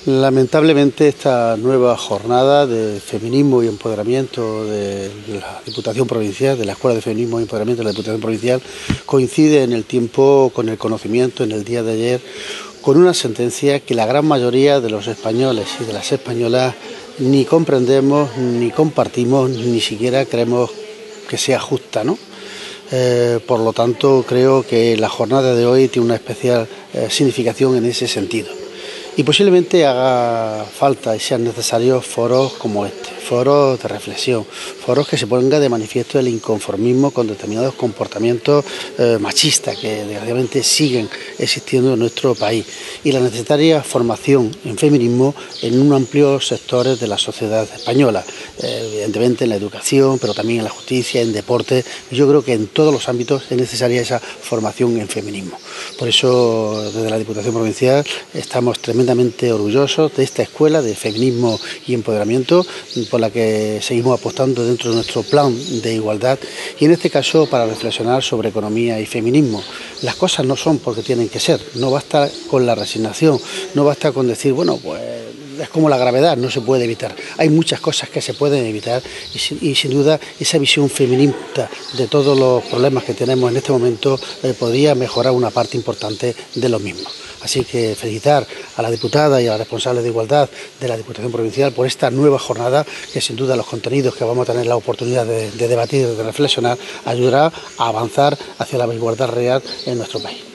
Lamentablemente esta nueva jornada de feminismo y empoderamiento de la Diputación Provincial, de la Escuela de Feminismo y Empoderamiento de la Diputación Provincial, coincide en el tiempo con el conocimiento en el día de ayer con una sentencia que la gran mayoría de los españoles y de las españolas ni comprendemos, ni compartimos, ni siquiera creemos que sea justa, ¿no? Por lo tanto, creo que la jornada de hoy tiene una especial significación en ese sentido. Y posiblemente haga falta y sean necesarios foros como este, foros de reflexión, foros que se ponga de manifiesto el inconformismo con determinados comportamientos machistas que desgraciadamente siguen existiendo en nuestro país y la necesaria formación en feminismo en un amplio sectores de la sociedad española, evidentemente en la educación, pero también en la justicia, en deporte. Yo creo que en todos los ámbitos es necesaria esa formación en feminismo. Por eso, desde la Diputación Provincial estamos tremendamente orgullosos de esta escuela de feminismo y empoderamiento por la que seguimos apostando dentro de nuestro plan de igualdad y en este caso para reflexionar sobre economía y feminismo. Las cosas no son porque tienen que ser, no basta con la resignación, no basta con decir, bueno, pues es como la gravedad, no se puede evitar. Hay muchas cosas que se pueden evitar y sin duda esa visión feminista de todos los problemas que tenemos en este momento podría mejorar una parte importante de los mismos. Así que felicitar a la diputada y a la responsable de igualdad de la Diputación Provincial por esta nueva jornada que sin duda los contenidos que vamos a tener la oportunidad de debatir, de reflexionar, ayudará a avanzar hacia la igualdad real en nuestro país.